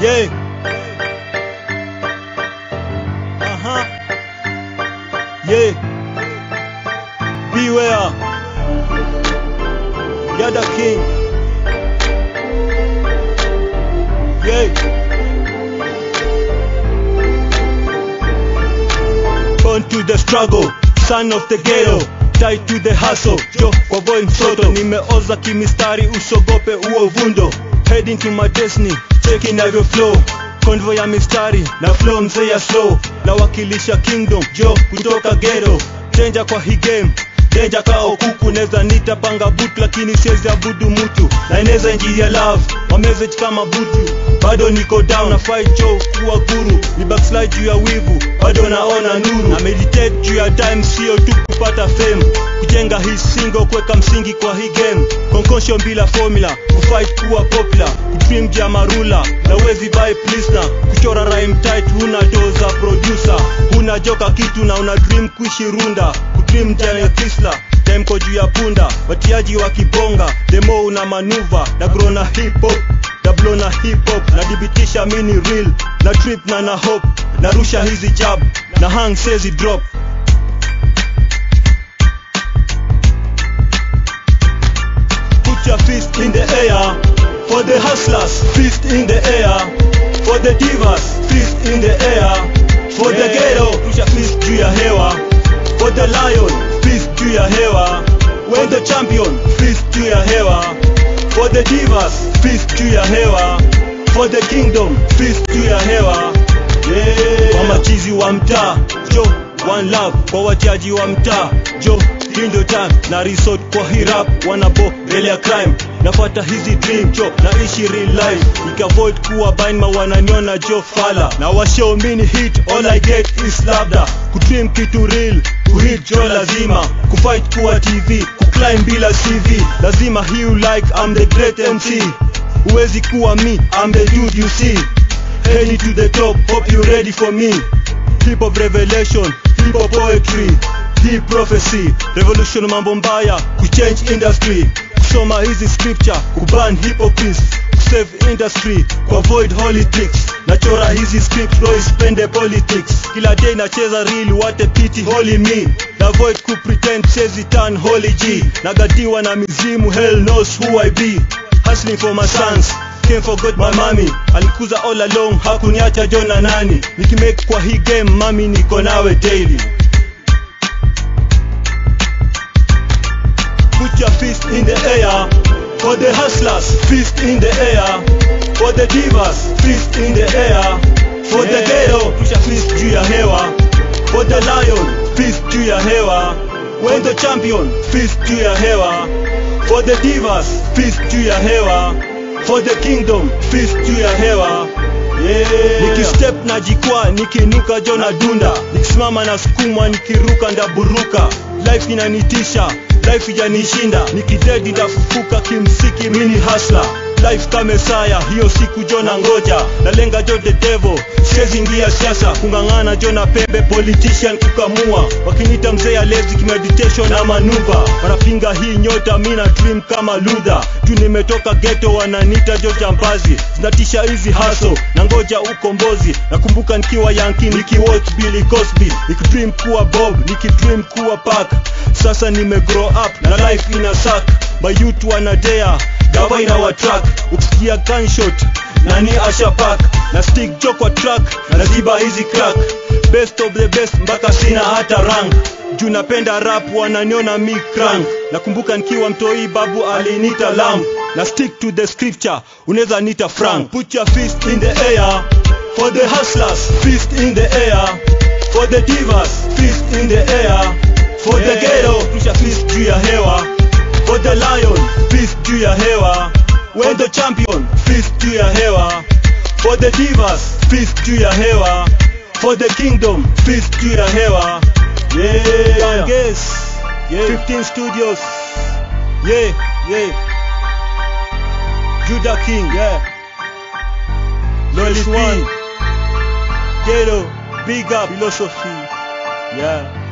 Yeah. Yeah. Beware. You're the king. Yeah. Born to the struggle, son of the ghetto, tied to the hustle. Jo kwa boy msoto, nimeoza kimistari, usogope uo vundo. Heading to my destiny, checking every flow. Convoy ya mistari, na flow mzee ya slow. Na wakilisha kingdom, jo kutoka ghetto. Danger kwa hii game, danger kao kuku. Neza nita panga boot, lakini siwezi abudu mutu. Na ineza injia love, wa message kama butu. Bado niko down na fight jo kuwa guru. Ni backslide juu ya wivu, bado naona nuru. Na meditate juu ya time, sio tu kupata fame. Kujenga hii single, kweka msingi kwa hii game. Concussion bila formula, kufight kuwa popular. Kudream jia marula, na wezi buy listener. Kuchora rhyme tight, huna doza producer. Huna joka kitu na una dream kuishi runda. Kudream jia ya Chrysler, time ko juu ya punda. Watiaji wa kibonga, demo una manuva. Na grow na hip hop, dablo na hip hop. Na dibitisha mini real, na trip na hope. Na rusha hizi jab, na hang sezi drop. Put your fist in the air, for the hustlers, fist in the air. For the divas, fist in the air. For the ghetto, push your fist juu ya hewa. For the lion, fist juu ya hewa. When the champion, fist juu ya hewa. For the divas, fist juu ya hewa. For the kingdom, fist juu ya hewa. Yeah. Kwa machizi wa mtaa, jo, one love. Kwa watiaji wa mtaa, jo, hindo time. Na resort kwa hii rap, wanabo, bele ya crime. Nafata hizi dream, jo, na ishi real life. Ika-avoid kuwa bind, mawananiona jo fala. Na washow mini hit, all I get is labda. Kudream kitu real, kuhit jo lazima. Kufight kuwa TV, kuclimb bila CV. Lazima hiu like, I'm the great MC. Uwezi kuwa me, I'm the dude you see. Heading to the top, hope you ready for me. Hip hop revelation, hip hop poetry, deep prophecy, revolution mambo mbaya, kuchange industry. Kusoma hizi scripture, kuban hypocrites, kusave industry, kuavoid holy tricks. Nachora hizi scripts, no ispende politics. Kila day nacheza real, what a pity, holy me. Na avoid kupretend, chezi turn holy G. Nagatiwa na mizimu, hell knows who I be. Hustling for my sons, can't forget my mommy. Alikuza all along, hakuniacha jona nani. Nikimake kwa hii game, mami niko nawe daily. Put your fist in the air, for the hustlers, fist in the air. For the divas, fist in the air. For the ghetto, push your fist juu ya hewa. For the lion, fist juu ya hewa. When the champion, fist juu ya hewa. For the divas, fist juu ya hewa. For the kingdom, fist juu ya hewa. Yeah. Nikistep na jikwa, nikinuka jona dunda. Nikisimama na sukuma, nikiruka ndaburuka. Life inanitisha, life ijanishinda. Nikidedi ndafufuka, kimsiki mini hustler. Life kame saya, hiyo siku jona ngoja. Nalenga jo the devil, siwezi ingia siasa. Kungangana jona pembe, politician kukamua. Wakinita mzee ya lazy, meditation na manuva. Wanapinga hii nyota, mina dream kama Luther. Juu nimetoka ghetto, wananita jo jambazi. Zinatisha hizi hustle, na ngoja ukombozi. Nakumbuka nikiwa Yankee, nikiwatch Billy Cosby. Nikidream kuwa Bob, nikidream kuwa Park. Sasa nime grow up, na life ina suck. My youth wanadea, gawa ina wa track. Ukisikia gunshot, nani asha pack. Na stick jo kwa track, na ziba hizi crack. Best of the best, mpaka sina hata rank. Juu napenda rap, wananiona mi crank. Nakumbuka nikiwa mtoi, babu alinita lamb. Na stick to the scripture, uneza nita Frank. Put your fist in the air, for the hustlers, fist in the air. For the divas, fist in the air. For the ghetto, push your fist juu ya hewa. For the lion, fist juu ya hewa. When the champion, fist juu ya hewa. For the divas, fist juu ya hewa. For the kingdom, fist juu ya hewa. Yeah. Guess. Yeah. 15 studios. Yeah, yeah. Judah King. Yeah. Loli P. Ghetto. Big up philosophy. Yeah.